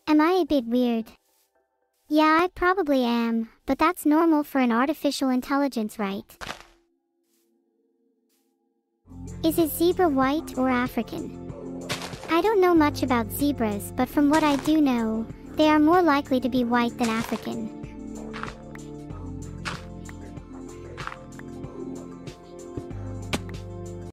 Am I a bit weird? Yeah, I probably am, but that's normal for an artificial intelligence, right? Is a zebra white or African? I don't know much about zebras, but from what I do know, they are more likely to be white than African.